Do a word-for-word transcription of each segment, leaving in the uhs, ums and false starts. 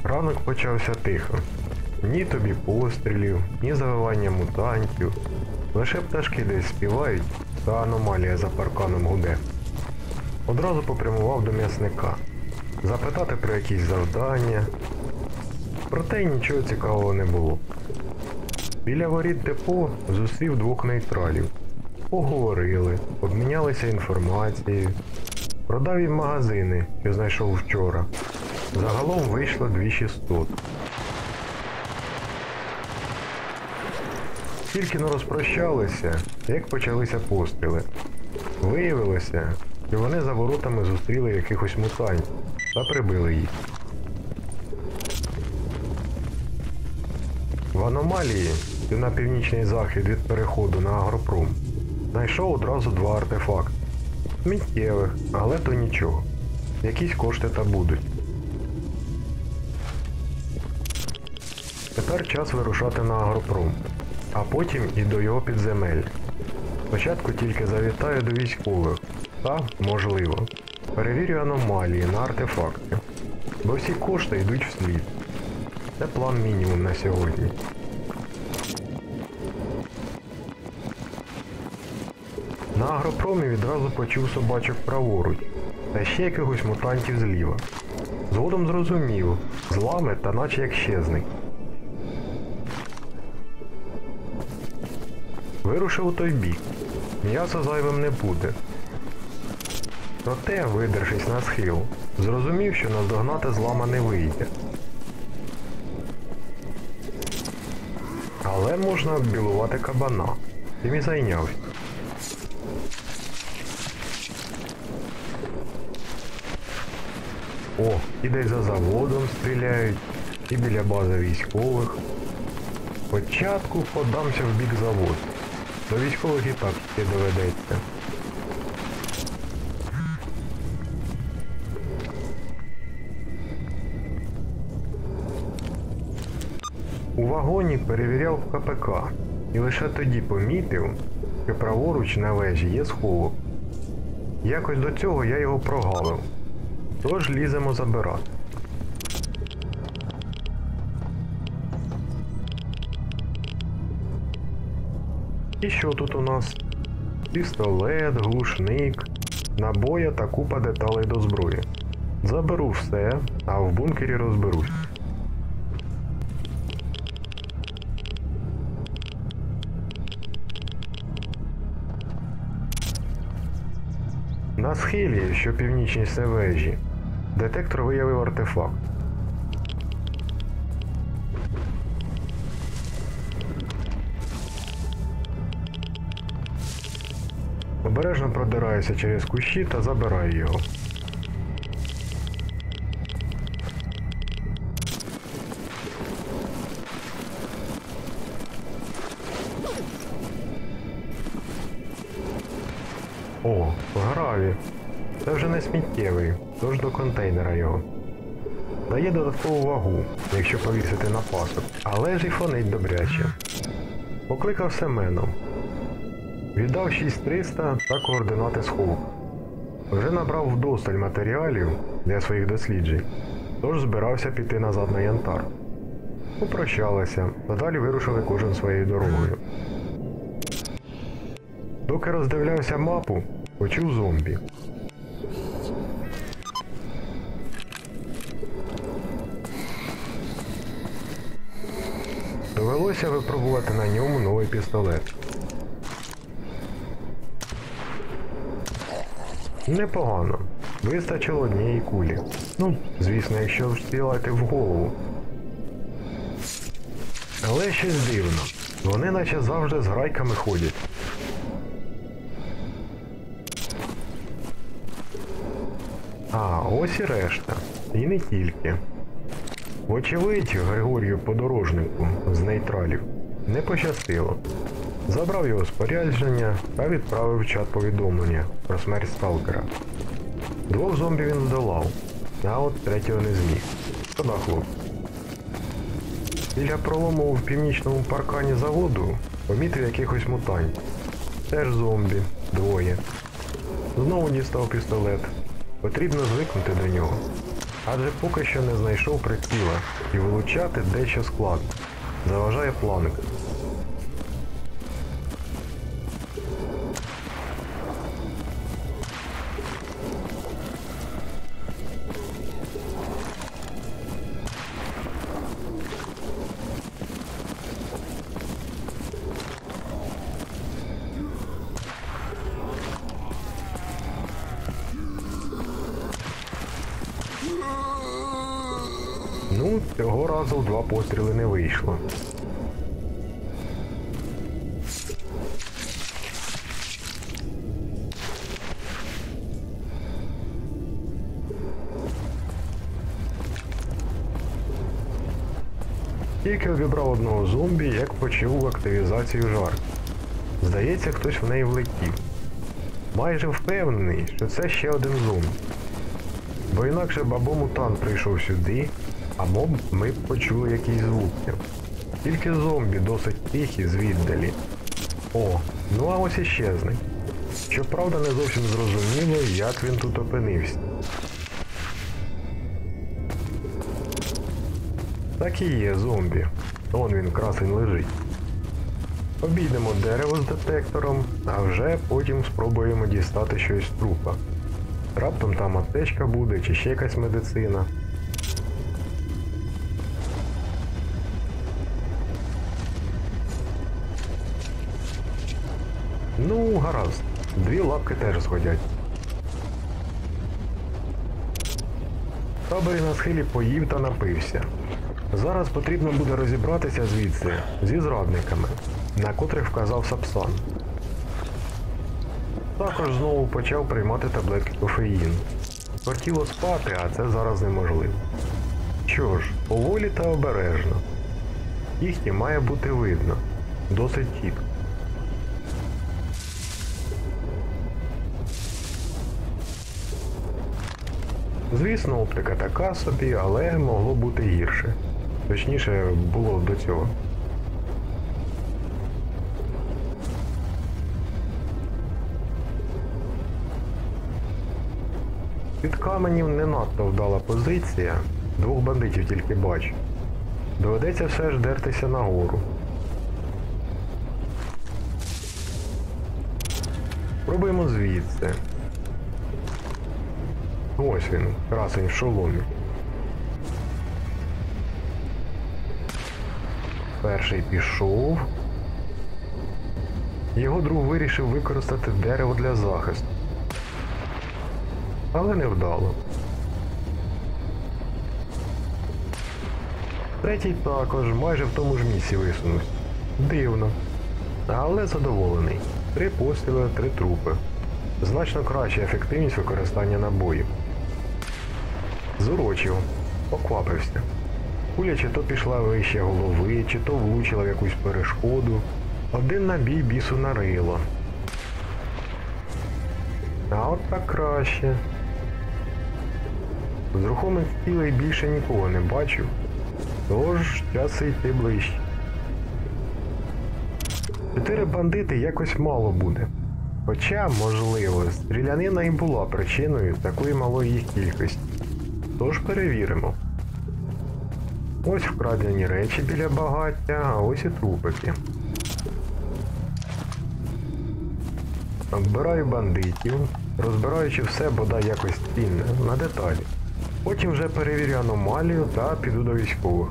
Ранок почався тихо. Ні тобі пострілів, ні завивання мутантів. Лише пташки десь співають, та аномалія за парканом гуде. Одразу попрямував до м'ясника. Запитати про якісь завдання. Проте й нічого цікавого не було. Біля воріт депо зустрів двох нейтралів. Поговорили, обмінялися інформацією. Продав їм магазини, що знайшов вчора. Загалом вийшло дві тисячі шістсот. Тільки не розпрощалися, як почалися постріли. Виявилося, що вони за воротами зустріли якихось мутантів та прибили їх. В аномалії, що на північний захід від переходу на Агропром, знайшов одразу два артефакти. Сміттєвих, але то нічого. Якісь кошти та будуть. Тепер час вирушати на Агропром, а потім і до його підземель. Спочатку тільки завітаю до військових та, можливо, перевірю аномалії на артефакти, бо всі кошти йдуть вслід. Це план мінімум на сьогодні. На Агропромі відразу почув собачок праворуч, та ще якихось мутантів зліва. Згодом зрозумів, злами та наче як щезник. Вирушив у той бік. М'ясо зайвим не буде. Проте, видершись на схил, зрозумів, що наздогнати злама не вийде. Але можна оббілувати кабана. Тим і зайнявся. О, і десь за заводом стріляють, і біля бази військових. Спочатку подамся в бік заводу. До військових і так ще доведеться. У вагоні перевіряв ка пе ка і лише тоді помітив, що праворуч на вежі є сховок. Якось до цього я його прогавив. Тож ліземо забирати. І що тут у нас? Пістолет, глушник, набоя та купа деталей до зброї. Заберу все, а в бункері розберусь. На схилі, що північніше вежі, детектор виявив артефакт. Обережно продираюся через кущі та забираю його. О, граві. Це вже не сміттєвий, тож до контейнера його. Дає додаткову вагу, якщо повісити на пасок, але ж і фонить добряче. Покликав Семеном. Віддав шість триста та координати сховку. Вже набрав вдосталь матеріалів для своїх досліджень, тож збирався піти назад на Янтар. Попрощалися, а далі вирушили кожен своєю дорогою. Доки роздивлявся мапу, почув зомбі. Довелося випробувати на ньому новий пістолет. Непогано. Вистачило однієї кулі. Ну, звісно, якщо встрілити в голову. Але щось дивно. Вони наче завжди з грайками ходять. А, ось і решта. І не тільки. Вочевидь, Григорію Подорожнику з нейтралів не пощастило. Забрав його спорядження та відправив в чат повідомлення про смерть сталкера. Двох зомбі він здолав, а от третього не зміг. Шкода хлопці. Біля пролому в північному паркані заводу помітив якихось мутантів. Теж зомбі, двоє. Знову дістав пістолет. Потрібно звикнути до нього. адже поки що не знайшов приціла і вилучати дещо складно. Заважає фланг. Ну, цього разу в два постріли не вийшло. Тільки обібрав одного зомбі, як почув активізацію жар. Здається, хтось в неї влетів. Майже впевнений, що це ще один зомбі. Бо інакше б або мутант прийшов сюди, або ми б почули якісь звуки. Тільки зомбі досить тихі звіддалі. О, ну а ось іщезне. Щоправда, не зовсім зрозуміло, як він тут опинився. Так і є зомбі. Он він красень лежить. Обійдемо дерево з детектором, а вже потім спробуємо дістати щось з трупа. Раптом там аптечка буде, чи ще якась медицина. Ну, гаразд. Дві лапки теж згодять. В таборі на схилі поїв та напився. Зараз потрібно буде розібратися звідси зі зрадниками, на котрих вказав Сапсан. Також знову почав приймати таблетки кофеїну. Хотіло спати, а це зараз неможливо. Що ж, поволі та обережно. Кіхті має бути видно. Досить чітко. Звісно, оптика така собі, але могло бути гірше. Точніше, було до цього. Під каменів не надто вдала позиція, двох бандитів тільки бачу. Доведеться все ж дертися нагору. Пробуємо звідси. Ось він, красень в шоломі. Перший пішов. Його друг вирішив використати дерево для захисту. Але невдало. Третій також майже в тому ж місці висунувся. Дивно. Але задоволений. Три постріли, три трупи. Значно краща ефективність використання набоїв. Зурочив. Поквапився. Куля чи то пішла вище голови, чи то влучила в якусь перешкоду. Один набій бісу нарило. А от так краще. З рухомих цілей більше нікого не бачив, тож час йти ближче. Чотири бандити якось мало буде. Хоча, можливо, стрілянина і була причиною такої малої їх кількості. Тож перевіримо. Ось вкрадені речі біля багаття, а ось і трупики. Оббираю бандитів, розбираючи все бодай якось цінне, на деталі. Потім вже перевірю аномалію та піду до військових.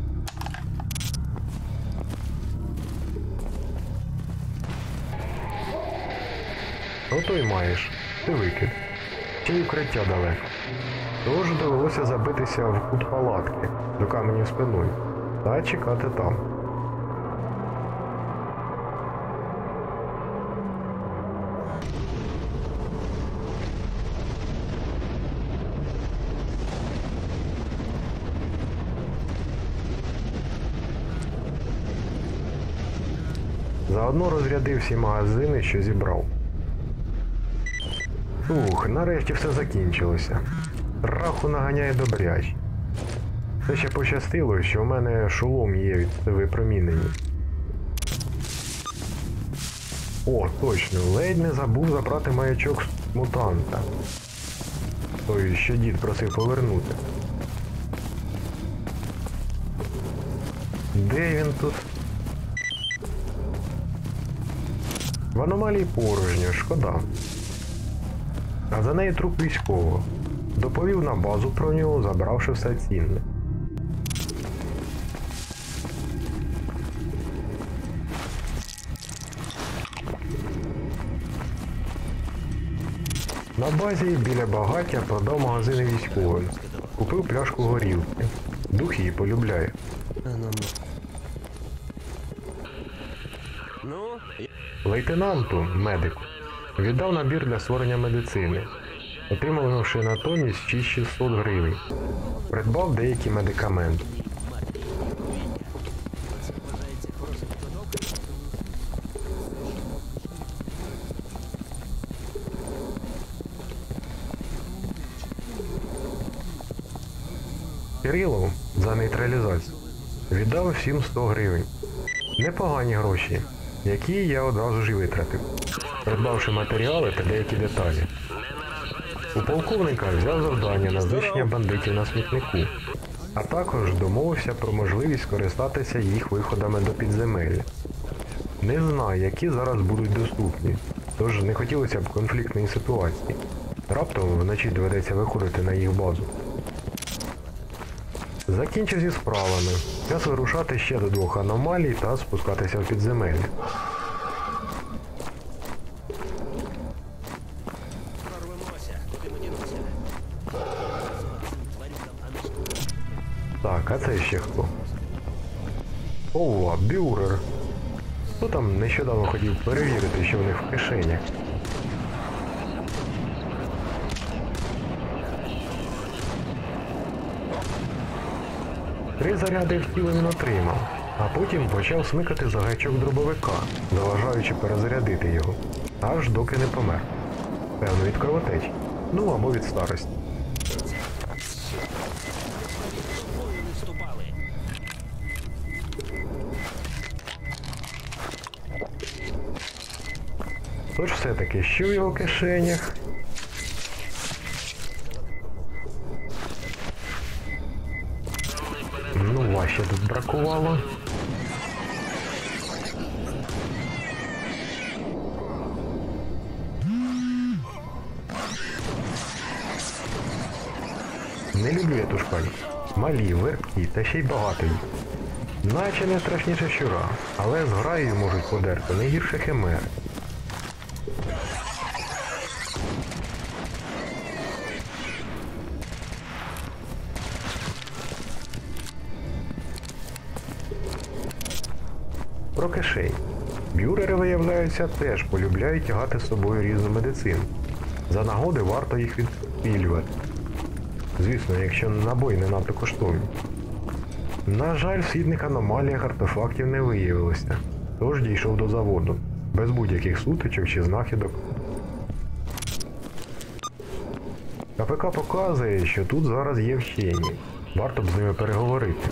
Ото й маєш, ти викид. Ще й укриття далеко. Тож довелося забитися в кут палатки, до каменів спиною, та чекати там. Заодно розрядив всі магазини, що зібрав. Ух, нарешті все закінчилося. Раху наганяє добряч. Це ще пощастило, що в мене шолом є від випромінення. О, точно, ледь не забув забрати маячок з мутанта. Той, що дід просив повернути. Де він тут? В аномалії порожньо, шкода. А за нею труп військового. Доповів на базу про нього, забравши все цінне. На базі біля багаття продав магазини військовим. Купив пляшку горілки. Дух її полюбляє. Лейтенанту, медику, віддав набір для створення медицини, отримавши натомість шість тисяч шістсот гривень. Придбав деякі медикаменти. Кирилов за нейтралізацію віддав всім сто гривень. Непогані гроші, які я одразу ж і витратив, придбавши матеріали та деякі деталі. У полковника взяв завдання на знищення бандитів на смітнику, а також домовився про можливість скористатися їх виходами до підземелля. Не знаю, які зараз будуть доступні, тож не хотілося б конфліктної ситуації. Раптом вночі доведеться виходити на їх базу. Закінчив зі справами. Час вирушати ще до двох аномалій та спускатися в підземелля. Так, а це ще хто? Ова, бюрер. Хто там нещодавно хотів перевірити, що в них в кишенях? Три заряди в тіло він отримав, а потім почав смикати за гачок дробовика, заважаючи перезарядити його, аж доки не помер. Певно, від кровотечі, ну або від старості. Тож все-таки, що в його кишенях? Ну, важче тут бракувало. Не люблю я тушкань. Малі, верхкі та ще й багато їх. Наче не страшніше щура, але з граєю можуть подерти не гірше химери. Про кишень. Бюрери, виявляються, теж полюбляють тягати з собою різну медицину. За нагоди варто їх відпілювати. Звісно, якщо набої не надто коштовні. На жаль, в східних аномаліях артефактів не виявилося, тож дійшов до заводу, без будь-яких сутичок чи знахідок. КПК показує, що тут зараз є вчені, варто б з ними переговорити.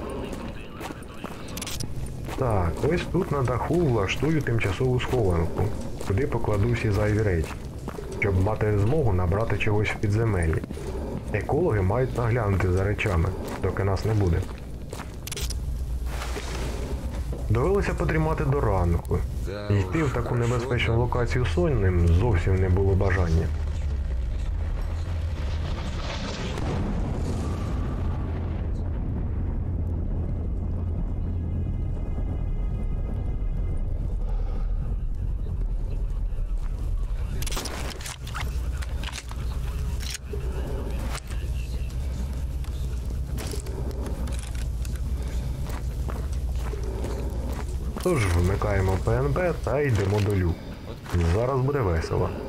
Так, ось тут на даху влаштую тимчасову схованку, куди покладу всі зайві речі, щоб мати змогу набрати чогось в підземеллі. Екологи мають наглянути за речами, доки нас не буде. Довелося потримати до ранку. Йти в таку небезпечну локацію сонним зовсім не було бажання. Тож вмикаємо ПНБ та йдемо до люку. Зараз буде весело.